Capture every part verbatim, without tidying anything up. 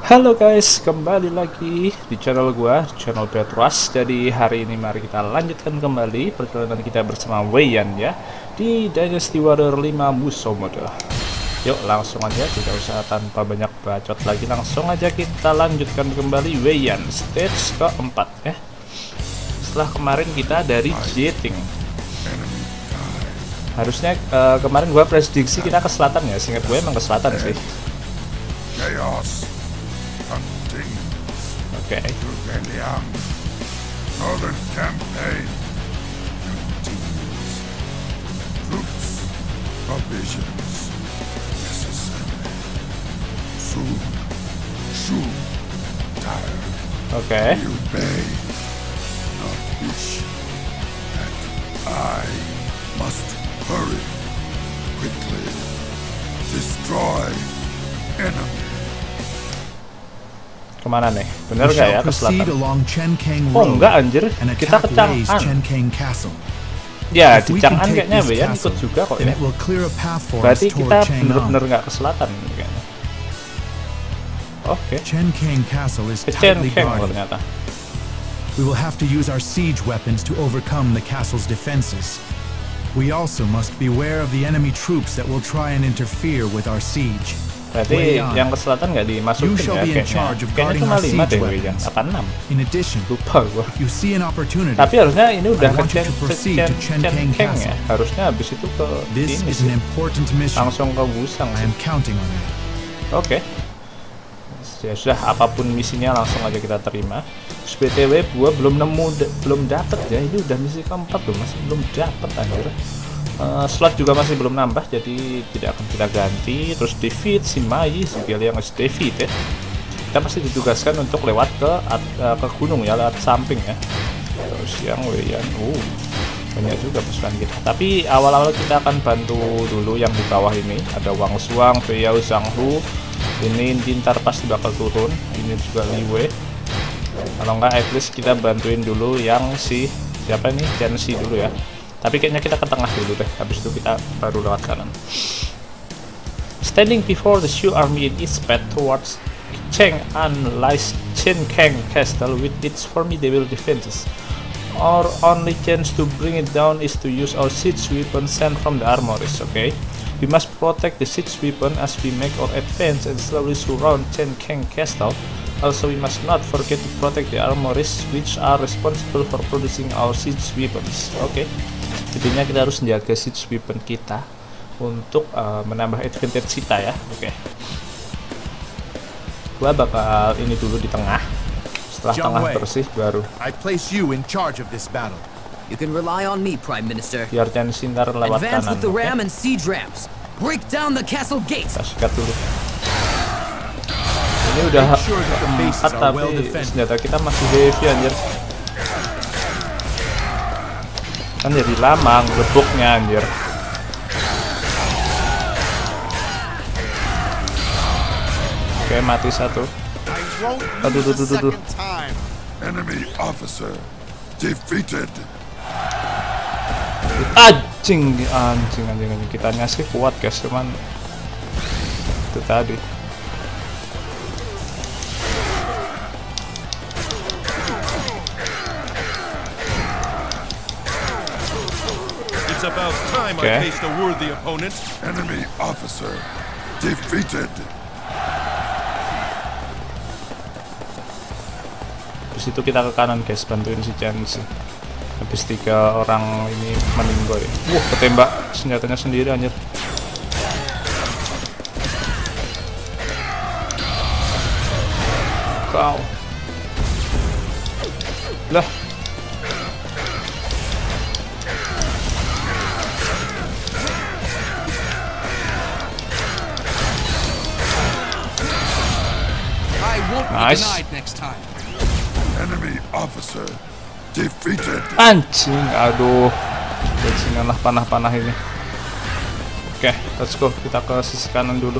Halo guys, kembali lagi di channel gua, channel Petrus. Jadi hari ini mari kita lanjutkan kembali perjalanan kita bersama Wei Yan ya di Dynasty Warrior lima Musou Mode. Yuk langsung aja, tidak usah tanpa banyak bacot lagi, langsung aja kita lanjutkan kembali Wei Yan stage keempat ya. Setelah kemarin kita dari Jeting. Harusnya uh, kemarin gua prediksi kita ke selatan ya, seingat gue emang ke selatan sih. Chaos hunting. Oke. Okay. Northern campaign continues. Troops, provisions necessary. Soon, soon, tired. Oke. Okay. You may not wish that I must hurry quickly. Destroy enemy. Kemana nih? Bener gak ya ke selatan? Oh enggak anjir, kita ke Chang'an. Ya di Chang'an kayaknya Wei Yan ikut juga kok ya. Berarti kita bener-bener nggak ke selatan kayaknya. Oke. Ke Chenkeng ternyata. We will have to use our siege weapons to overcome the castle's defenses. We also must beware of the enemy troops that will try and interfere with our siege. Berarti yang ke selatan nggak dimasukin ya kayaknya. Kayaknya cuma lima deh Wei Yan, apa enam? Lupa gua. Tapi harusnya ini udah ke Chenkeng ya. Harusnya habis itu ke ini sih. Langsung ke Wusang sih. Oke. Ya sudah, apapun misinya langsung aja kita terima. B T W gua belum nemu, belum dapet ya. Ini udah misi keempat loh, masih belum dapet anjir. Uh, slot juga masih belum nambah, jadi tidak akan kita ganti. Terus defeat si Mai, si Gil yang harus defeat ya. Kita pasti ditugaskan untuk lewat ke uh, ke gunung ya, lewat samping ya. Terus yang Wei Yan, uh, banyak juga pasukan kita. Tapi awal-awal kita akan bantu dulu yang di bawah ini. Ada Wang Suang, Fei Yao, Zhang Hu. Ini Dintar pasti bakal turun. Ini juga Li Wei. Kalau enggak, at least kita bantuin dulu yang si siapa nih, Jianxi dulu ya. Tapi kayaknya kita ke tengah dulu deh, habis itu kita baru lewat kanan. Standing before the Shu army in its path towards Chang'an lies Chenkeng Castle with its formidable defenses. Our only chance to bring it down is to use our siege weapon sent from the armories, okay? We must protect the siege weapon as we make our advance and slowly surround Chenkeng Castle. Also, we must not forget to protect the armories which are responsible for producing our siege weapons, okay? Intinya kita harus menjaga siege weapon kita untuk uh, menambah advantage kita ya. Oke. Okay. Gua bakal ini dulu di tengah. Setelah tengah bersih baru. I place you in charge of this battle. You can rely on me, Prime Minister. Biar Jianxi ntar lewat kanan. Advance with the ram and siege rams. Break down the castle gate. Kita sikat dulu. Ini udah empat tapi senjata kita masih heavy anjir. Kan jadi lama ngebuknya anjir. Oke, mati satu. Aduh, aduh, aduh, aduh. Enemy officer defeated. Anjing, anjing, anjing, anjing. Kita ngasih kuat guys, cuman itu tadi. It's about time I faced a worthy opponent. Enemy officer defeated. Terus itu kita ke kanan guys, bantuin si Jianxi. Habis tiga orang ini meninggal ya. Wah, ketembak senjatanya sendiri anjir. Kau. Lah. Nice. Enemy officer defeated. Anjing, aduh. Bajinganlah panah-panah ini. Oke, okay, let's go. Kita ke sisi kanan dulu.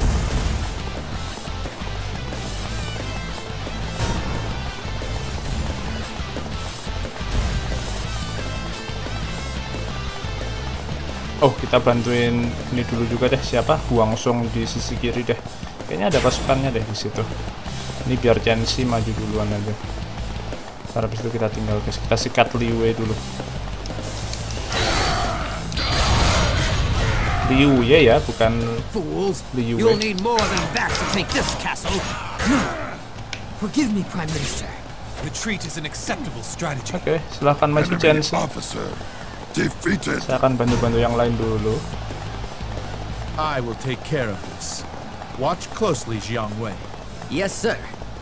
Oh, kita bantuin ini dulu juga deh. Siapa? Huang Song di sisi kiri deh. Kayaknya ada pasukannya deh di situ. Ini biar Chen-Si maju duluan aja. Ntar habis itu kita tinggal guys, kita sikat Liu Wei dulu. Liu Ye ya, bukan Liu Wei. Forgive me, Prime Minister. Retreat is an acceptable strategy. Oke, okay, silahkan maju Chen-Si. Saya akan bantu-bantu yang lain dulu. I will take care of this. Watch closely, Jiang Wei. Yes, sir.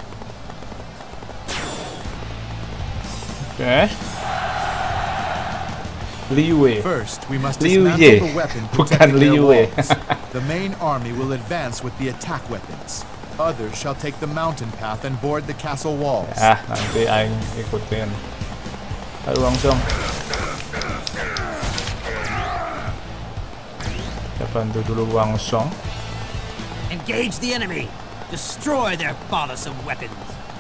Oke. Okay. Liu Wei. First, we must Liu dismantle Ye. the weapon Bukan protecting their Liu Wei. walls. The main army will advance with the attack weapons. Others shall take the mountain path and board the castle walls. Ah, nanti aing ikutin. Ayo Wang Song. Kita bantu dulu Wang Song. Engage the enemy. Destroy their bothersome weapons.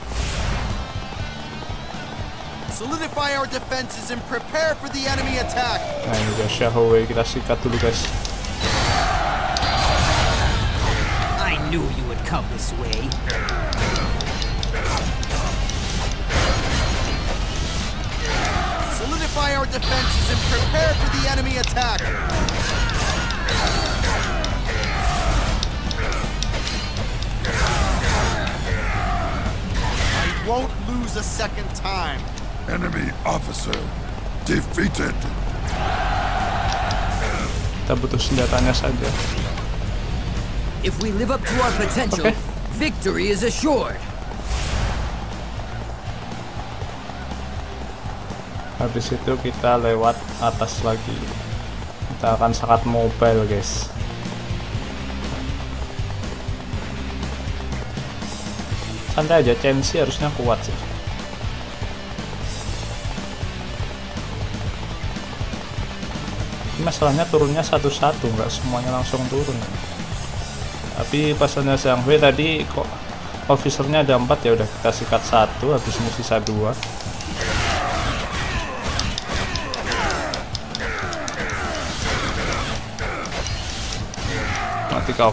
Solidify our defenses and prepare for the enemy attack. Nah ini dia Xiahou Wei, kita sikat dulu guys. I knew you would come this way. Solidify our defenses and prepare for the enemy attack. I won't lose a second time. Enemy officer defeated. Kita butuh senjatanya saja. If we live up to our potential, okay. Victory is assured. Habis itu kita lewat atas lagi. Kita akan sangat mobile guys. Santai aja, Chen-Si harusnya kuat sih. Masalahnya turunnya satu-satu, nggak semuanya langsung turun. Tapi pasalnya Zhang Hui tadi kok officernya ada empat, ya udah kita sikat satu, habis ini sisa dua. Mati kau.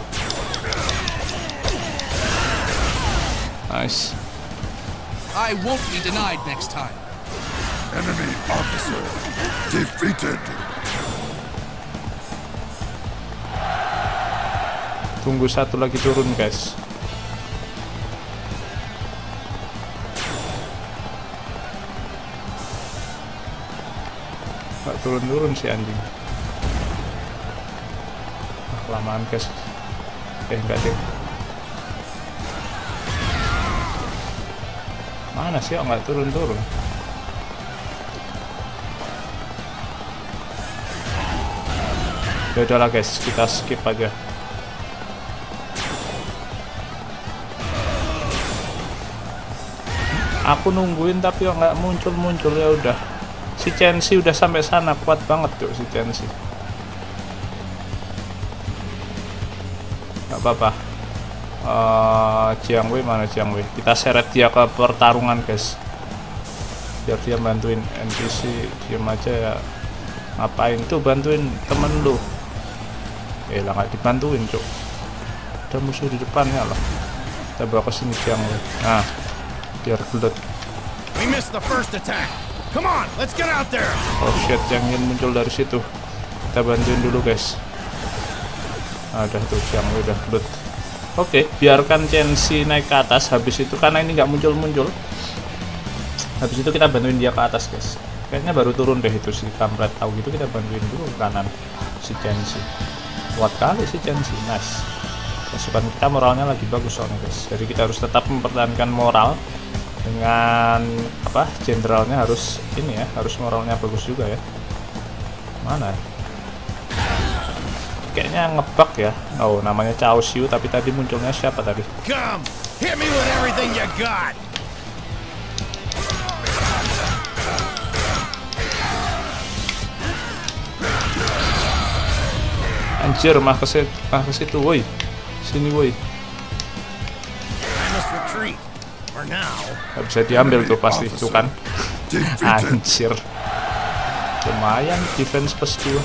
Nice. I won't be denied next time. Enemy officer defeated. Tunggu satu lagi turun guys. Nggak turun-turun si anjing. Ah, kelamaan guys. Oke, enggak deh. Mana sih? Oh, nggak turun-turun. Ya udahlah guys, kita skip aja. Aku nungguin tapi nggak muncul-muncul, ya udah. Si Chen-Si udah sampai sana, kuat banget tuh si Chen-Si. Nggak apa-apa. Uh, Jiang Wei mana Jiang Wei? Kita seret dia ke pertarungan guys. Biar dia bantuin N P C, diam aja ya. Ngapain tuh bantuin temen lu? Eh lah nggak dibantuin cuk. Ada musuh di depannya loh. Kita bawa ke sini Jiang Wei. Nah. Biar gelut. We missed the first attack. Come on, let's get out there. Oh shit, yang ingin muncul dari situ. Kita bantuin dulu guys. Ada tuh yang udah gelut. Oke, biarkan Chen-Si naik ke atas. Habis itu karena ini nggak muncul-muncul. Habis itu kita bantuin dia ke atas guys. Kayaknya baru turun deh itu si kampret tahu gitu, kita bantuin dulu ke kanan si Chen-Si. Kuat kali si Chen-Si, nice. Pasukan kita moralnya lagi bagus soalnya guys. Jadi kita harus tetap mempertahankan moral. Dengan apa, jenderalnya harus ini ya, harus moralnya bagus juga ya. Mana? Kayaknya ngebug ya. Oh, namanya Cao Xiu, tapi tadi munculnya siapa tadi? Come, hit me with everything you got. Anjir, mah ke situ, mah ke situ, woi. Sini, woi. I must retreat. For now. Gak bisa diambil tuh pasti itu kan. Anjir. Lumayan defense plus dua.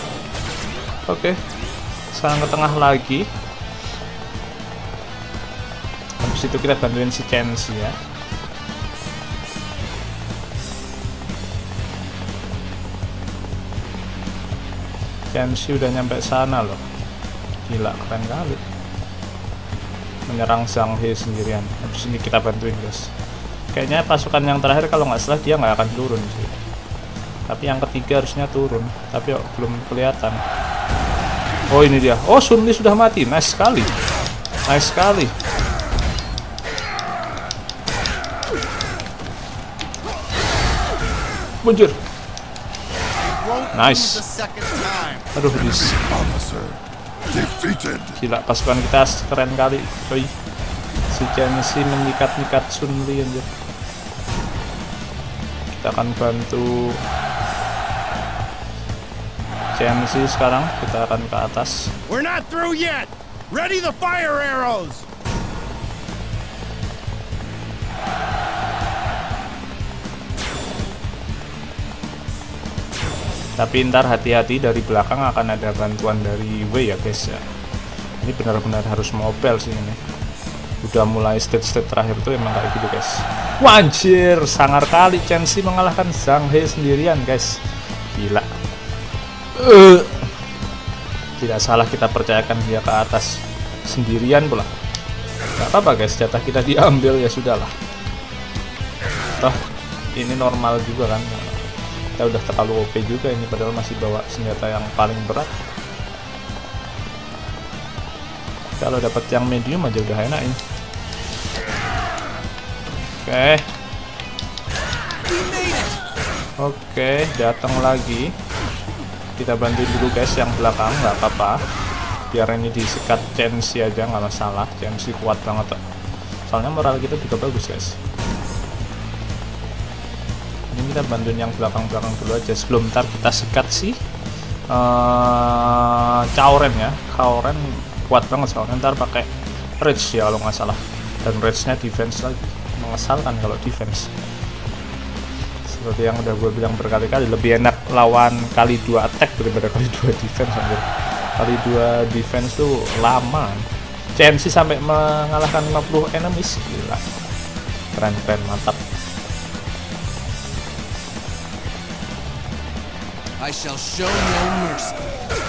Oke. Sekarang ke tengah lagi. Habis Habis itu kita bantuin si Chen-Si ya. Chen-Si udah nyampe sana loh. Gila, keren kali. Menyerang Zhang He sendirian. Habis ini kita bantuin guys. Kayaknya pasukan yang terakhir kalau nggak salah dia nggak akan turun sih. Tapi yang ketiga harusnya turun. Tapi oh, belum kelihatan. Oh ini dia. Oh Sun Li sudah mati. Nice sekali. Nice sekali. Mundur. Nice. Aduh dis. Gila pasukan kita keren kali. Coy. Si Chen-Si menyikat-nyikat Sun Li anjir. Kita akan bantu Chen-Si sekarang. Kita akan ke atas. We're not through yet. Ready the fire arrows. Tapi ntar hati-hati, dari belakang akan ada bantuan dari Wei ya guys ya. Ini benar-benar harus mobile sih ini. Udah mulai stage-stage terakhir tuh emang kayak gitu guys. Wanjir, sangar kali Chen-Si mengalahkan Zhang He sendirian guys. Gila. Uh. Tidak salah kita percayakan dia ke atas sendirian pula. Gak apa-apa guys, jatah kita diambil ya sudahlah. Toh ini normal juga kan. Kita udah terlalu O P juga ini, padahal masih bawa senjata yang paling berat. Kalau dapat yang medium aja udah enak ini. Oke. Oke, datang lagi. Kita bantuin dulu guys yang belakang, nggak apa-apa. Biar ini disikat Chen-Si aja nggak masalah. Chen-Si kuat banget. Soalnya moral kita juga bagus guys. Ini kita bantuin yang belakang-belakang dulu aja sebelum ntar kita sikat sih uh, Cao Ren ya. Cao Ren kuat banget soalnya ntar pakai rage ya kalau nggak salah, dan rage-nya defense lagi. Mengesalkan kalau defense. Seperti yang udah gue bilang berkali-kali, lebih enak lawan kali dua attack daripada kali dua defense. Hampir kali dua defense tuh lama. Chen-Si sampai mengalahkan lima puluh enemies, gila. Keren-keren, mantap. I shall show no mercy.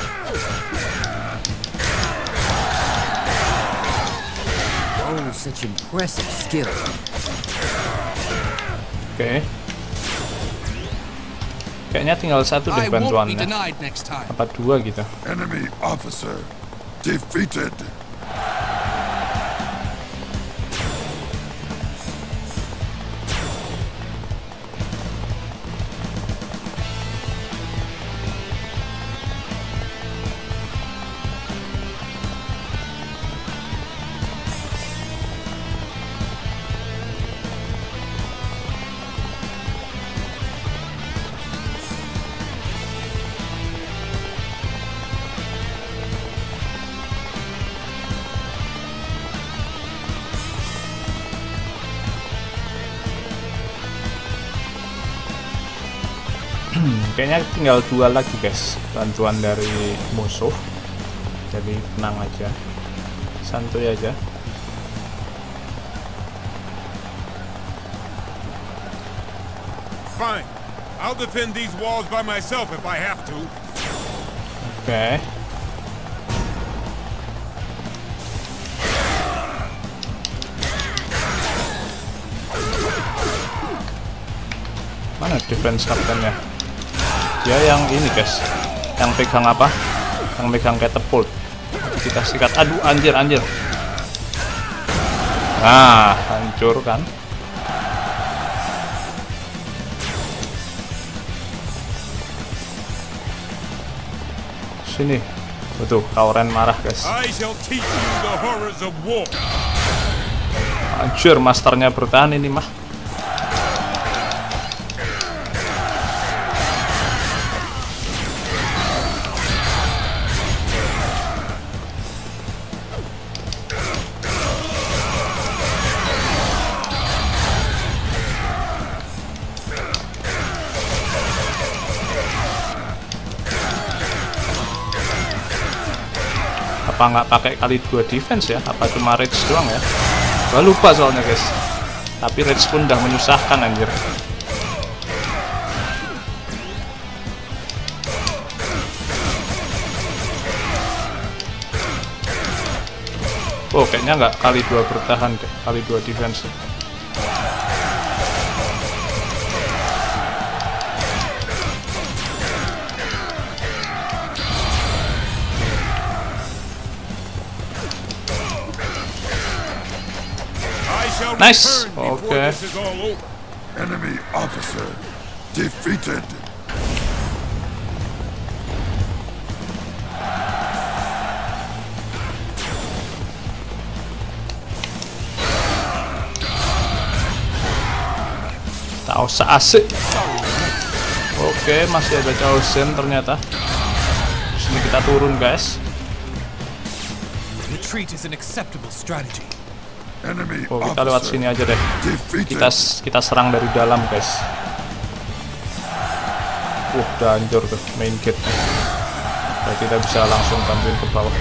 Oh, such impressive skill. Oke. Okay. Kayaknya tinggal satu deh bantuannya. Apa dua gitu. Enemy officer defeated. Kayaknya tinggal dua lagi guys bantuan dari musuh, jadi tenang aja, santuy aja. Fine, I'll defend these walls by myself if I have to. Oke. Okay. Mana defense kaptennya? Dia yang ini guys, yang pegang apa? Yang pegang catapult. Kita sikat. Aduh, anjir, anjir. Nah, hancur kan? Sini. Betul, Cao Ren marah guys. Anjir, masternya bertahan ini mah. Apa nggak pakai kali dua defense ya? Apa cuma rage doang ya? Gak lupa soalnya guys. Tapi rage pun udah menyusahkan anjir. Oh, kayaknya nggak kali dua bertahan deh, kali dua defense. Nice. Oke. Okay. Enemy officer defeated. Tak usah asik. Oke, masih ada Chosen ternyata. Sini kita turun, guys. Retreat is an acceptable strategy. Oh, kita lewat sini aja deh. Kita kita serang dari dalam, guys. Uh, udah hancur tuh main gate. Jadi kita bisa langsung bantuin ke bawah.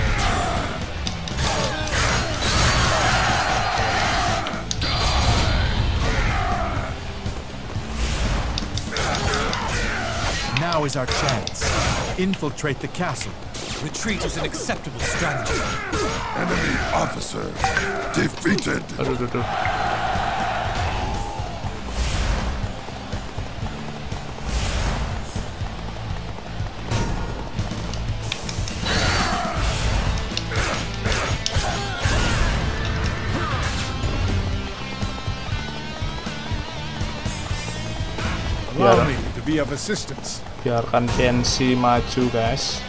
Now is our chance. Infiltrate the castle. Retreat is an acceptable strategy. Enemy officer defeated. Aduh, aduh, aduh. Allow me to be of assistance. Biarkan T N C maju, guys.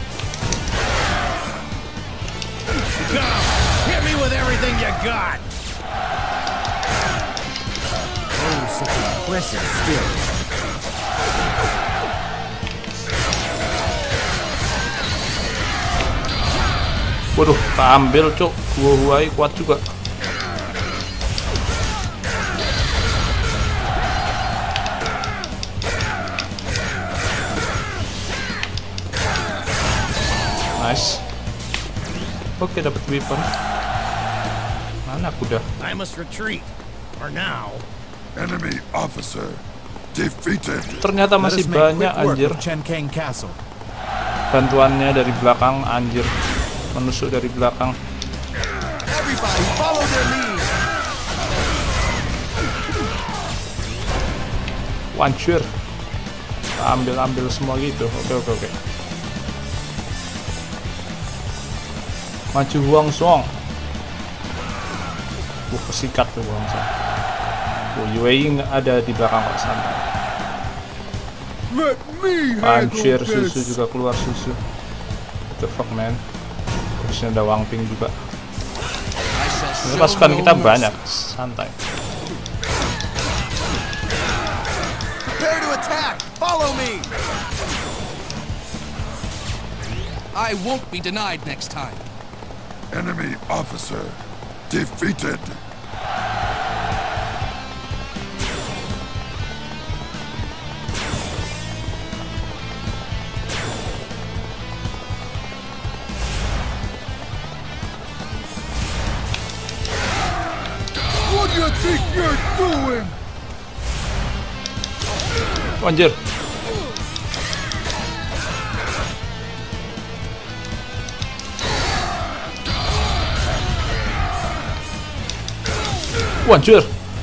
Hit me with everything you got. Oh, such impressive skill. Waduh, tak ambil cuk. Gua huai kuat juga. Nice. Oke, dapat weapon. Mana kuda? I must retreat. For now. Enemy officer defeated. Ternyata masih banyak anjir. Bantuannya dari belakang anjir. Menusuk dari belakang. Everybody follow their lead. Wancur. Ambil-ambil semua gitu. Oke, oke, oke. Maju Huang Song. Uh, kesikat tuh Huang Song. Oh, U A E ada di belakang kok, santai. Anjir, susu juga keluar susu. What the fuck, man. Terusnya ada Wang Ping juga. Ini pasukan kita banyak, santai. Prepare to attack. Follow me. I won't be denied next time. Enemy officer defeated. What do you think you're doing? Anjir. Wancur.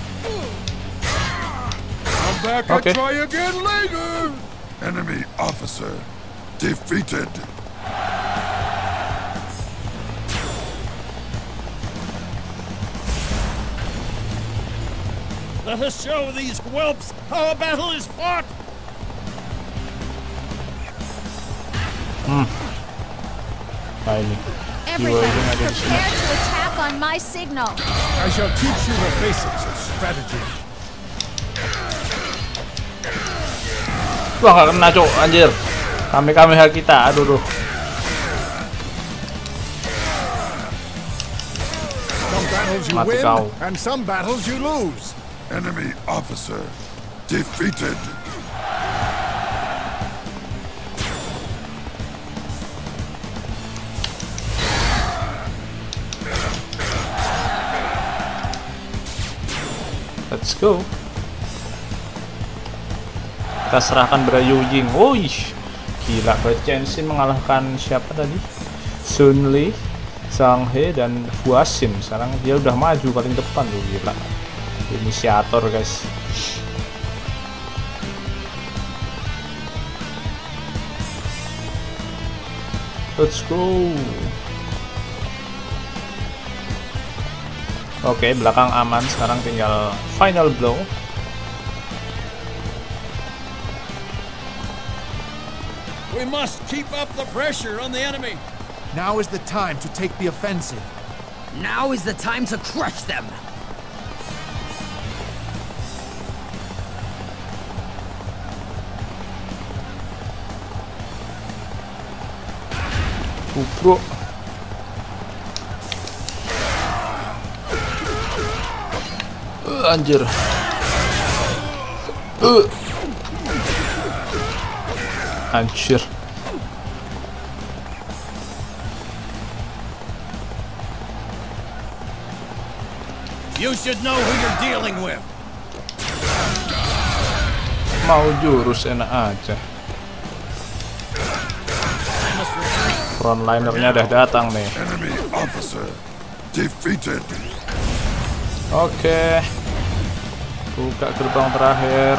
Come back Okay. and try again later. Enemy officer defeated. Let us show these whelps how a battle is fought. Hmm. Nah ini. Everybody, prepare to attack on my signal. I shall teach you the basics of strategy. Wah, gak kena cok, anjir. Kame-kameha kita, aduh duh. Some battles you Mati win, kau. and some battles you lose. Enemy officer defeated. Let's go. Kita serahkan pada Yu Ying. Woi, gila banget. Chen Xin mengalahkan siapa tadi? Sun Li, Zhang He, dan Hua Xin. Sekarang dia udah maju paling depan tuh, gila. Inisiator guys. Let's go. Oke, belakang aman. Sekarang tinggal final blow. We must keep up the pressure on the enemy. Now is the time to take the offensive. Now is the time to crush them. Bro. Uh, anjir. Uh. Anjir. You should know who you're dealing with. Mau jurus enak aja. Frontlinernya udah datang nih. Enemy officer defeated. Oke. Buka gerbang terakhir.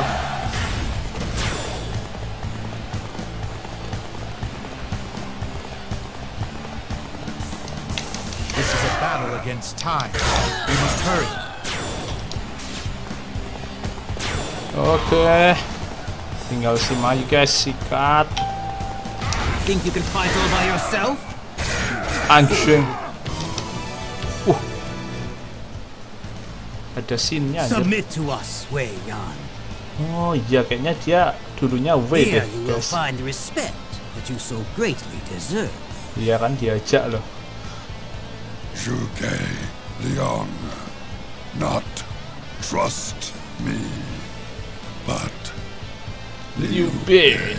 This is a battle against time. We must hurry. Oke. Tinggal si Mai guys, sikat. Think you can fight all by yourself? Anjing. Uh. Ada scene-nya anjir. Submit to us, Wei Yan. Oh iya, kayaknya dia dulunya Wei deh, Here you will guys. find the respect that you so greatly deserve. Iya kan, diajak loh. Zhuge Liang, not trust me, but Liu Bei.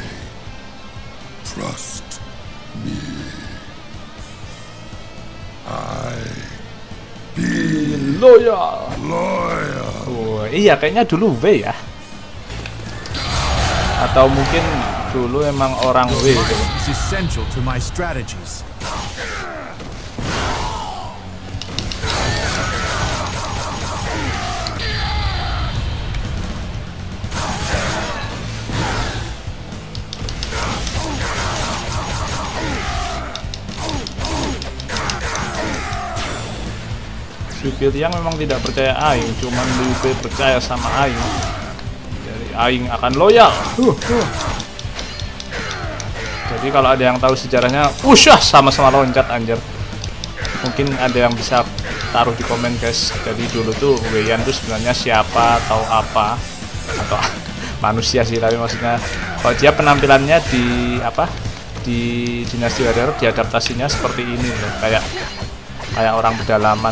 Trust me. I be Loyal. loyal. Oh, iya kayaknya dulu Wei ya. Atau mungkin dulu emang orang Wei gitu. It's essential to my strategies. Zhuge Liang memang tidak percaya Aing, cuman Liu Bei percaya sama Aing. Jadi Aing akan loyal. Uh, uh. Jadi kalau ada yang tahu sejarahnya, usyah sama-sama loncat anjir. Mungkin ada yang bisa taruh di komen guys. Jadi dulu tuh Wei Yan tuh sebenarnya siapa atau apa atau manusia sih, tapi maksudnya kalau dia penampilannya di apa di Dinasti Warrior diadaptasinya seperti ini loh, kayak kayak orang pedalaman.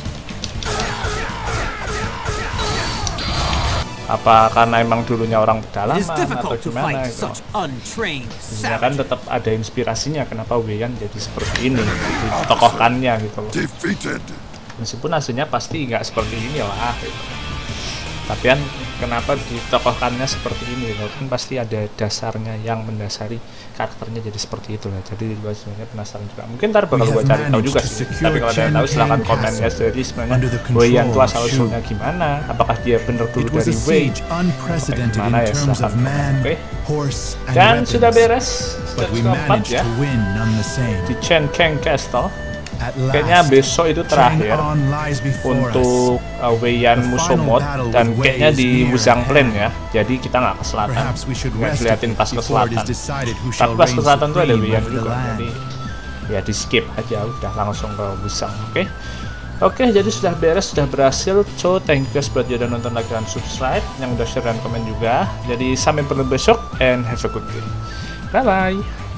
Apa karena emang dulunya orang pedalaman atau gimana gitu. Ya kan tetap ada inspirasinya kenapa Wei Yan jadi seperti ini, ditokohkannya gitu loh. Meskipun hasilnya pasti nggak seperti ini lah gitu. Tapi kan kenapa ditokohkannya seperti ini gitu. Kan pasti ada dasarnya yang mendasari karakternya jadi seperti itu lah. Jadi gue sebenarnya penasaran juga. Mungkin ntar bakal gue cari tahu juga sih. Tapi kalau ada yang tahu silahkan komen ya. Jadi sebenarnya Wei Yan itu asal usulnya gimana? Apakah dia bener dulu dari Wei? Gimana ya silahkan. Oke. Dan sudah beres stage keempat ya di Chen Kang Castle. Kayaknya besok itu terakhir untuk uh, Wei Yan Musou Mode, dan kayaknya di Wuzang Plain ya. Jadi kita nggak ke selatan, nggak diliatin pas ke selatan. Tapi pas ke selatan tuh ada Wei Yan juga, jadi ya di skip aja, udah langsung ke Wuzang. Oke, okay? Oke, okay, jadi sudah beres, sudah berhasil. So thank you guys buat yang udah nonton, like dan subscribe, yang udah share dan komen juga. Jadi sampai bertemu besok and have a good day. Bye bye.